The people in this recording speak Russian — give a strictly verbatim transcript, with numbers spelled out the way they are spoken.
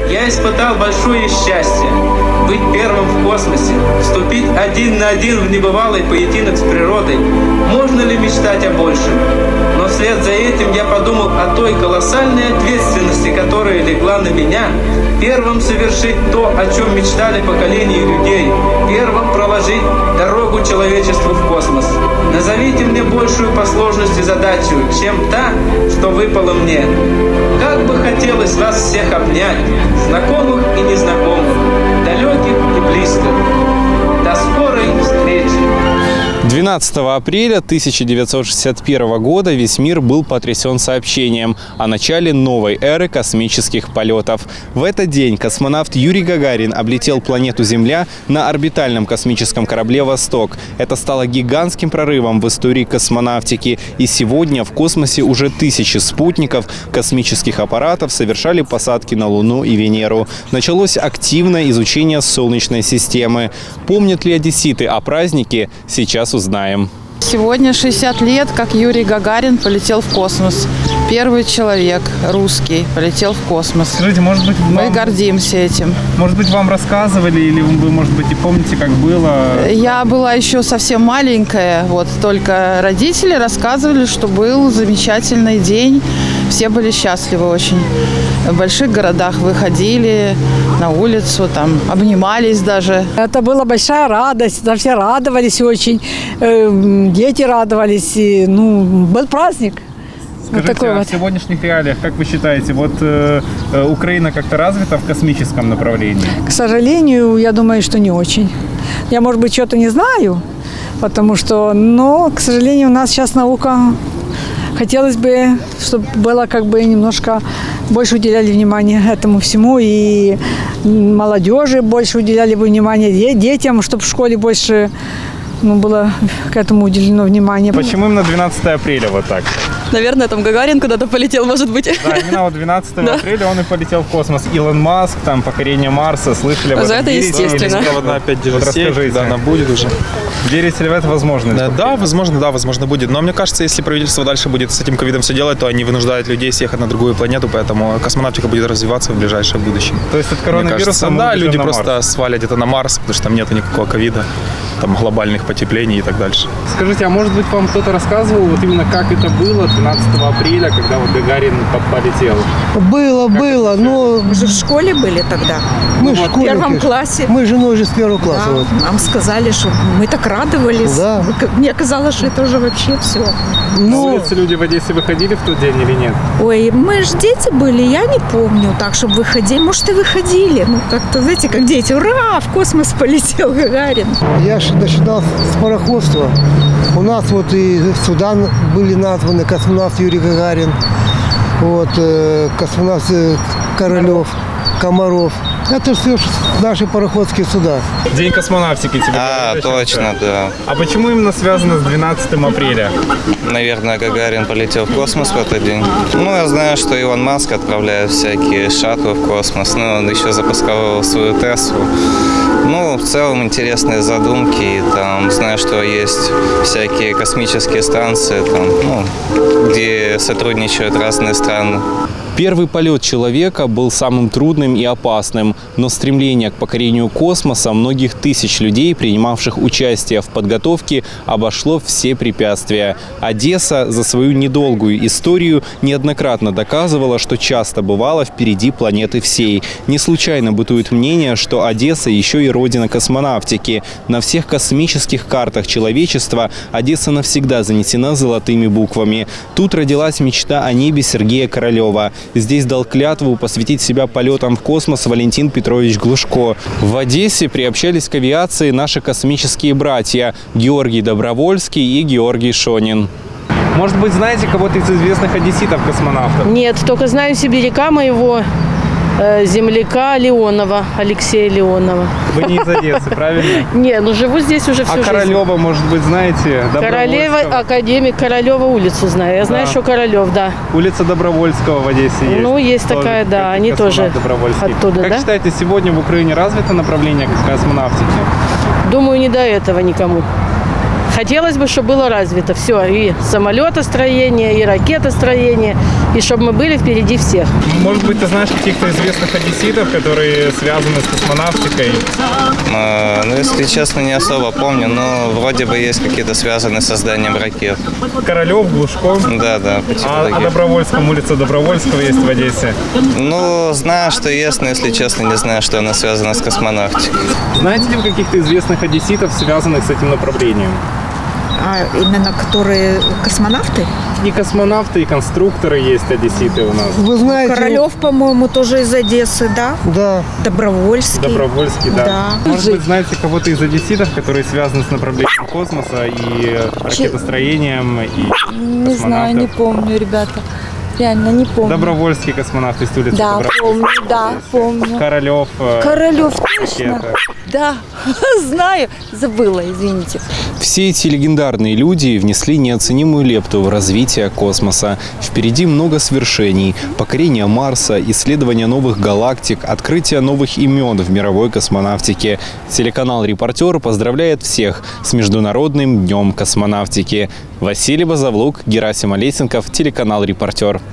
Я испытал большое счастье быть первым в космосе, вступить один на один в небывалый поединок с природой. Можно ли мечтать о большем? Но вслед за этим я подумал о той колоссальной ответственности, которая легла на меня, первым совершить то, о чем мечтали поколения людей, первым проложить дорогу человечеству в космос. Назовите мне большую по сложности задачу, чем та, что выпала мне. Как бы хотелось вас всех обнять, знакомых и незнакомых, далеких и близких. До скорой встречи! двенадцатого апреля тысяча девятьсот шестьдесят первого года весь мир был потрясен сообщением о начале новой эры космических полетов. В этот день космонавт Юрий Гагарин облетел планету Земля на орбитальном космическом корабле «Восток». Это стало гигантским прорывом в истории космонавтики. И сегодня в космосе уже тысячи спутников, космических аппаратов совершали посадки на Луну и Венеру. Началось активное изучение Солнечной системы. Помнят ли одесситы о празднике? Сейчас узнаем. Сегодня шестьдесят лет, как Юрий Гагарин полетел в космос. Первый человек русский полетел в космос. Скажите, может быть, вам... мы гордимся этим. Может быть, вам рассказывали, или вы, может быть, и помните, как было? Я была еще совсем маленькая, вот только родители рассказывали, что был замечательный день. Все были счастливы очень. В больших городах выходили на улицу, там обнимались даже. Это была большая радость, да, все радовались очень, дети радовались, и, ну, был праздник. Скажите, вот такой а вот. В сегодняшних реалиях, как вы считаете, вот э, Украина как-то развита в космическом направлении? К сожалению, я думаю, что не очень. Я, может быть, что-то не знаю, потому что, но, к сожалению, у нас сейчас наука. Хотелось бы, чтобы было как бы немножко больше уделяли внимание этому всему, и молодежи больше уделяли бы внимание, детям, чтобы в школе больше, ну, было к этому уделено внимание. Почему именно двенадцатого апреля вот так? Наверное, там Гагарин куда-то полетел, может быть. Да, именно вот двенадцатого апреля он и полетел в космос. Илон Маск, там, покорение Марса, слышали об этом? За это естественно. Беспроводная пять джи семь, да, она будет уже. Верите ли в это возможность? Да, да, возможно, да, возможно будет. Но мне кажется, если правительство дальше будет с этим ковидом все делать, то они вынуждают людей съехать на другую планету, поэтому космонавтика будет развиваться в ближайшее будущее. То есть от коронавируса да, люди просто свалят где-то на Марс, потому что там нет никакого ковида, там глобальных потеплений и так дальше. Скажите, а может быть вам кто-то рассказывал, вот именно как это было двенадцатого апреля, когда вот Гагарин полетел? Было, как было, но... Мы же в школе были тогда. Мы ну, в первом классе. Мы с женой же с первого класса. Да, вот. Нам сказали, что мы так радовались. Да. Мне казалось, что это уже вообще все. Ну, на улице люди в Одессе выходили в тот день или нет? Ой, мы же дети были, я не помню. Так, чтобы выходили. Может, и выходили. Ну, как-то, знаете, как дети. Ура, в космос полетел Гагарин. Я же начинал с пароходства. У нас вот и Судан были названы космонавт Юрий Гагарин, вот, э, космонавт Королев, Комаров. Это все наши пароходские суда. День космонавтики тебе. А, говорят, точно, да. А почему именно связано с двенадцатым апреля? Наверное, Гагарин полетел в космос в этот день. Ну, я знаю, что Илон Маск отправляет всякие шаттлы в космос. Ну, он еще запускал свою Теслу. Ну, в целом интересные задумки. И, там, знаю, что есть всякие космические станции, там, ну, где сотрудничают разные страны. Первый полет человека был самым трудным и опасным, но стремление к покорению космоса многих тысяч людей, принимавших участие в подготовке, обошло все препятствия. Одесса за свою недолгую историю неоднократно доказывала, что часто бывала впереди планеты всей. Не случайно бытует мнение, что Одесса еще и родина космонавтики. На всех космических картах человечества Одесса навсегда занесена золотыми буквами. Тут родилась мечта о небе Сергея Королева. Здесь дал клятву посвятить себя полетам в космос Валентин Петрович Глушко. В Одессе приобщались к авиации наши космические братья Георгий Добровольский и Георгий Шонин. Может быть, знаете кого-то из известных одесситов-космонавтов? Нет, только знаю сибиряка моего, э, земляка Леонова, Алексея Леонова. Вы не из Одессы, правильно? Нет, ну живу здесь уже всю жизнь. А Королева, может быть, знаете? Королева, академик Королева улицу знаю. Я знаю, что Королев, да. Улица Добровольского в Одессе есть. Ну, есть такая, да, они тоже оттуда, да? Как считаете, сегодня в Украине развито направление космонавтики? Думаю, не до этого никому. Хотелось бы, чтобы было развито все, и самолетостроение, и ракетостроение, и чтобы мы были впереди всех. Может быть, ты знаешь каких-то известных одесситов, которые связаны с космонавтикой? А, ну, если честно, не особо помню, но вроде бы есть какие-то связанные с созданием ракет. Королев, Глушко? Да, да. А о Добровольском, улица Добровольского есть в Одессе? Ну, знаю, что есть, но, если честно, не знаю, что она связана с космонавтикой. Знаете ли вы каких-то известных одесситов, связанных с этим направлением? А именно которые космонавты? И космонавты, и конструкторы есть одесситы у нас. Вы знаете... Королев, по-моему, тоже из Одессы, да? Да. Добровольский. Добровольский, да. Да. Может быть, знаете кого-то из одесситов, которые связаны с направлением космоса и ракетостроением, и Не знаю, не помню, ребята. Реально не помню. Добровольский космонавт из улицы Да, Добровольского. помню, да, помню. Королев. Королев, точно. Да, знаю. Забыла, извините. Все эти легендарные люди внесли неоценимую лепту в развитие космоса. Впереди много свершений. Покорение Марса, исследование новых галактик, открытие новых имен в мировой космонавтике. Телеканал «Репортер» поздравляет всех с Международным днем космонавтики. Василий Базовлук, Герасим Олесенков, телеканал «Репортер».